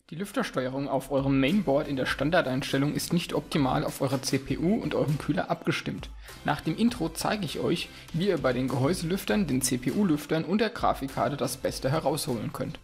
Die Lüftersteuerung auf eurem Mainboard in der Standardeinstellung ist nicht optimal auf eure CPU und euren Kühler abgestimmt. Nach dem Intro zeige ich euch, wie ihr bei den Gehäuselüftern, den CPU-Lüftern und der Grafikkarte das Beste herausholen könnt.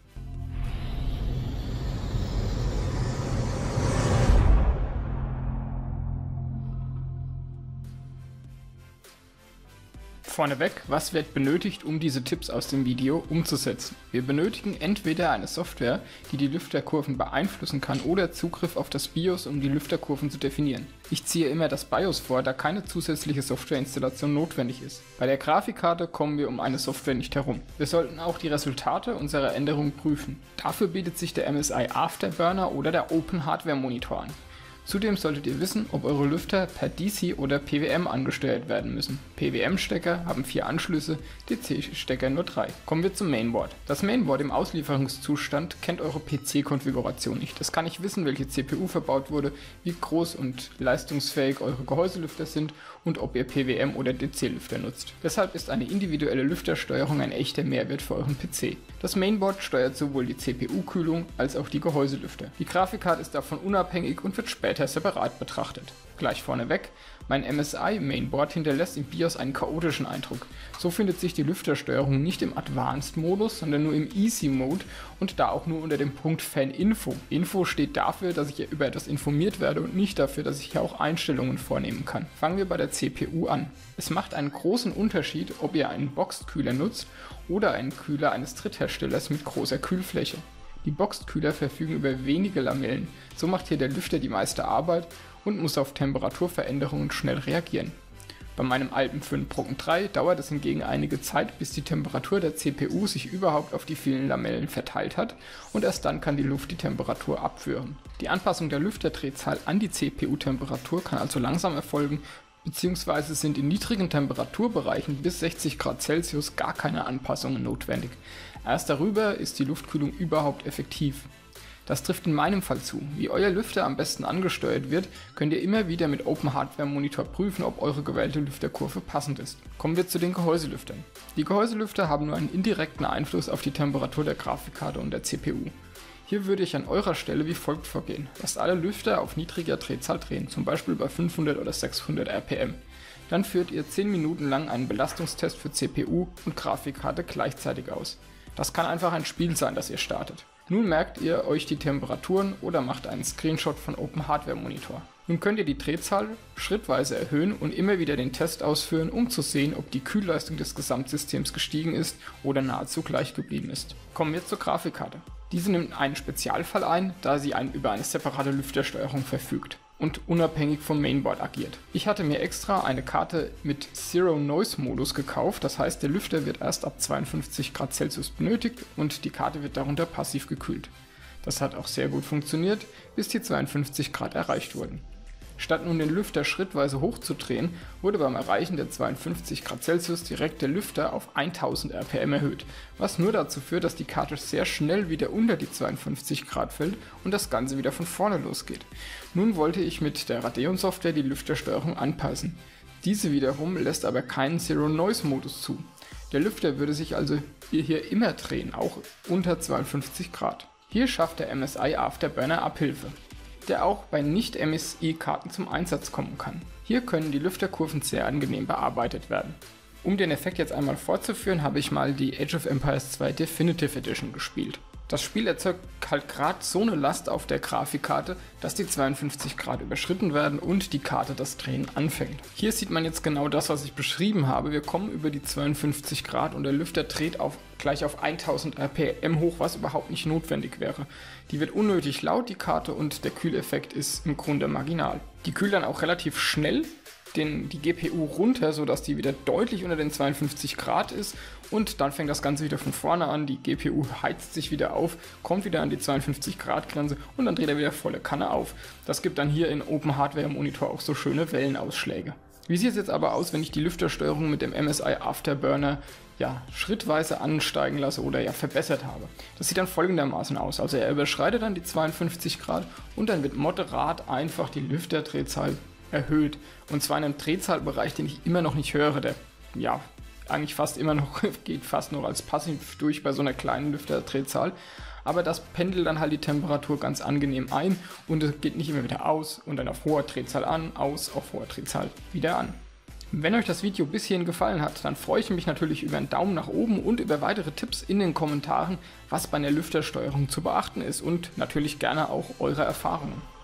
Vorneweg, was wird benötigt, um diese Tipps aus dem Video umzusetzen? Wir benötigen entweder eine Software, die die Lüfterkurven beeinflussen kann, oder Zugriff auf das BIOS, um die Lüfterkurven zu definieren. Ich ziehe immer das BIOS vor, da keine zusätzliche Softwareinstallation notwendig ist. Bei der Grafikkarte kommen wir um eine Software nicht herum. Wir sollten auch die Resultate unserer Änderungen prüfen. Dafür bietet sich der MSI Afterburner oder der Open Hardware Monitor an. Zudem solltet ihr wissen, ob eure Lüfter per DC oder PWM angesteuert werden müssen. PWM-Stecker haben 4 Anschlüsse, DC-Stecker nur 3. Kommen wir zum Mainboard. Das Mainboard im Auslieferungszustand kennt eure PC-Konfiguration nicht. Es kann nicht wissen, welche CPU verbaut wurde, wie groß und leistungsfähig eure Gehäuselüfter sind und ob ihr PWM oder DC-Lüfter nutzt. Deshalb ist eine individuelle Lüftersteuerung ein echter Mehrwert für euren PC. Das Mainboard steuert sowohl die CPU-Kühlung als auch die Gehäuselüfter. Die Grafikkarte ist davon unabhängig und wird später separat betrachtet. Gleich vorneweg, mein MSI Mainboard hinterlässt im BIOS einen chaotischen Eindruck. So findet sich die Lüftersteuerung nicht im Advanced-Modus, sondern nur im Easy-Mode und da auch nur unter dem Punkt Fan-Info. Info steht dafür, dass ich über etwas informiert werde und nicht dafür, dass ich hier auch Einstellungen vornehmen kann. Fangen wir bei der CPU an. Es macht einen großen Unterschied, ob ihr einen Boxed-Kühler nutzt oder einen Kühler eines Drittherstellers mit großer Kühlfläche. Die Boxed-Kühler verfügen über wenige Lamellen, so macht hier der Lüfter die meiste Arbeit und muss auf Temperaturveränderungen schnell reagieren. Bei meinem Alpen 3 dauert es hingegen einige Zeit, bis die Temperatur der CPU sich überhaupt auf die vielen Lamellen verteilt hat und erst dann kann die Luft die Temperatur abführen. Die Anpassung der Lüfterdrehzahl an die CPU-Temperatur kann also langsam erfolgen, beziehungsweise sind in niedrigen Temperaturbereichen bis 60 Grad Celsius gar keine Anpassungen notwendig. Erst darüber ist die Luftkühlung überhaupt effektiv. Das trifft in meinem Fall zu. Wie euer Lüfter am besten angesteuert wird, könnt ihr immer wieder mit Open Hardware Monitor prüfen, ob eure gewählte Lüfterkurve passend ist. Kommen wir zu den Gehäuselüftern. Die Gehäuselüfter haben nur einen indirekten Einfluss auf die Temperatur der Grafikkarte und der CPU. Hier würde ich an eurer Stelle wie folgt vorgehen. Lasst alle Lüfter auf niedriger Drehzahl drehen, zum Beispiel bei 500 oder 600 RPM. Dann führt ihr 10 Minuten lang einen Belastungstest für CPU und Grafikkarte gleichzeitig aus. Das kann einfach ein Spiel sein, das ihr startet. Nun merkt ihr euch die Temperaturen oder macht einen Screenshot von Open Hardware Monitor. Nun könnt ihr die Drehzahl schrittweise erhöhen und immer wieder den Test ausführen, um zu sehen, ob die Kühlleistung des Gesamtsystems gestiegen ist oder nahezu gleich geblieben ist. Kommen wir zur Grafikkarte. Diese nimmt einen Spezialfall ein, da sie über eine separate Lüftersteuerung verfügt und unabhängig vom Mainboard agiert. Ich hatte mir extra eine Karte mit Zero Noise Modus gekauft, das heißt der Lüfter wird erst ab 52 Grad Celsius benötigt und die Karte wird darunter passiv gekühlt. Das hat auch sehr gut funktioniert, bis die 52 Grad erreicht wurden. Statt nun den Lüfter schrittweise hochzudrehen, wurde beim Erreichen der 52 Grad Celsius direkt der Lüfter auf 1000 RPM erhöht, was nur dazu führt, dass die Karte sehr schnell wieder unter die 52 Grad fällt und das Ganze wieder von vorne losgeht. Nun wollte ich mit der Radeon-Software die Lüftersteuerung anpassen. Diese wiederum lässt aber keinen Zero-Noise-Modus zu. Der Lüfter würde sich also hier immer drehen, auch unter 52 Grad. Hier schafft der MSI Afterburner Abhilfe, der auch bei Nicht-MSI-Karten zum Einsatz kommen kann. Hier können die Lüfterkurven sehr angenehm bearbeitet werden. Um den Effekt jetzt einmal fortzuführen, habe ich mal die Age of Empires 2 Definitive Edition gespielt. Das Spiel erzeugt halt gerade so eine Last auf der Grafikkarte, dass die 52 Grad überschritten werden und die Karte das Drehen anfängt. Hier sieht man jetzt genau das, was ich beschrieben habe. Wir kommen über die 52 Grad und der Lüfter dreht gleich auf 1000 RPM hoch, was überhaupt nicht notwendig wäre. Die wird unnötig laut, die Karte, und der Kühleffekt ist im Grunde marginal. Die kühlt dann auch relativ schnell die GPU runter, sodass die wieder deutlich unter den 52 Grad ist und dann fängt das Ganze wieder von vorne an, die GPU heizt sich wieder auf, kommt wieder an die 52 Grad Grenze und dann dreht er wieder volle Kanne auf. Das gibt dann hier in Open Hardware Monitor auch so schöne Wellenausschläge. Wie sieht es jetzt aber aus, wenn ich die Lüftersteuerung mit dem MSI Afterburner schrittweise ansteigen lasse oder verbessert habe? Das sieht dann folgendermaßen aus, also er überschreitet dann die 52 Grad und dann wird moderat einfach die Lüfterdrehzahl erhöht. Und zwar in einem Drehzahlbereich, den ich immer noch nicht höre, der eigentlich fast immer noch geht fast noch als passiv durch bei so einer kleinen Lüfterdrehzahl. aber das pendelt dann halt die Temperatur ganz angenehm ein und es geht nicht immer wieder aus und dann auf hoher Drehzahl an, aus, auf hoher Drehzahl wieder an. Wenn euch das Video bis hierhin gefallen hat, dann freue ich mich natürlich über einen Daumen nach oben und über weitere Tipps in den Kommentaren, was bei einer Lüftersteuerung zu beachten ist und natürlich gerne auch eure Erfahrungen.